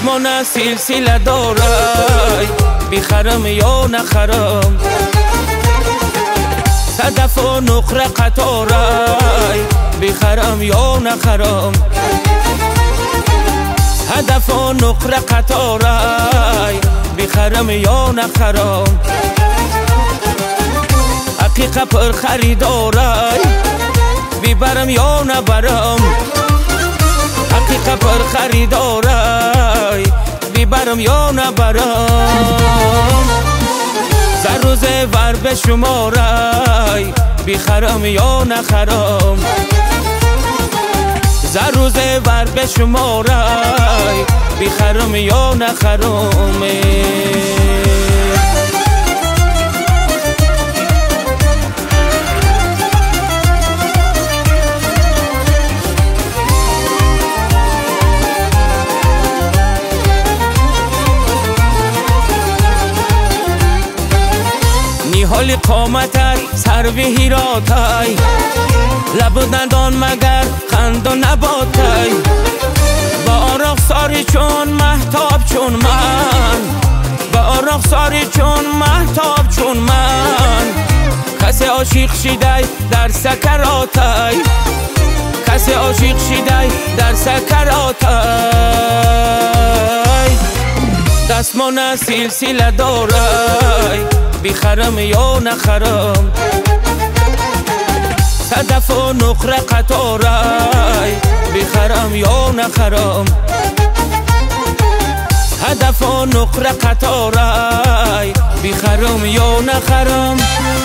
دستمون سلسله دارای بخرم یا نخرم صدف و نقره قطارای بخرم یا نخرم هدف و نقره قطارای بخرم یا نخرم حقیقه پر خریدارای ببرم یا نبرم حقیقه پر خریدارای ببرم یا نبرم زر و زیور به شمارای بخرم یا نخرم زر و زیور به شمارای بخرم یا نخرم حالی قامتت سر به هیراتای لب و دندان مگر خند و نباتای با آراغ ساری چون مهتاب چون من با آراغ ساری چون مهتاب چون من کسی عاشق شیدای در سکراتای کسی عاشق شیدای در سکراتای دستمون سلسله دارای بخرم یا نخرم صدف و نقره قطارای بخرم یا نخرم هدف و نقره قطارای بخرم یا نخرم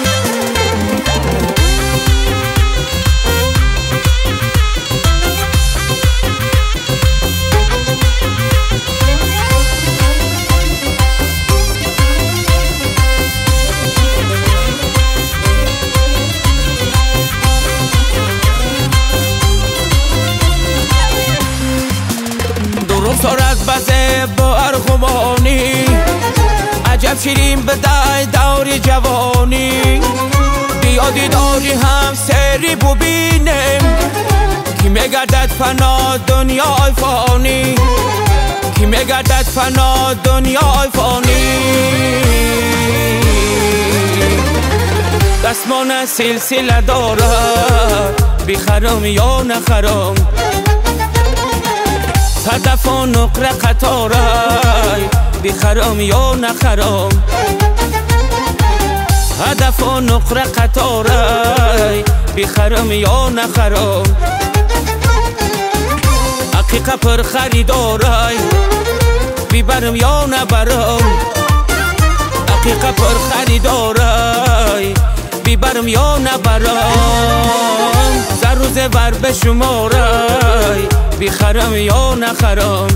سرد بزه با ارغمانی عجب شیرین بدای دور جوانی بیا دیداری هم سری ببینیم کی میگردد فنا دنیای فانی کی میگردد فنا دنیای فانی دستمون سلسله دارد بخرم یا نخرم صدف و نقره قطارای بخرم یا نخرم هدف و نقره قطارای بخرم یا نخرم حقیقه پر خریدارای ببرم یا نبرم حقیقه پر خریدارای ببرم یا نبرم زر و زیور به شمارای بخرم یا نخرم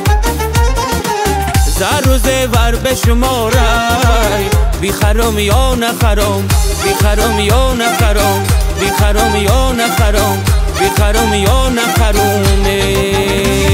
زر و زیور به شمارای بخرم یا نخرم بخرم یا نخرم بخرم یا نخرم بخرم یا نخرم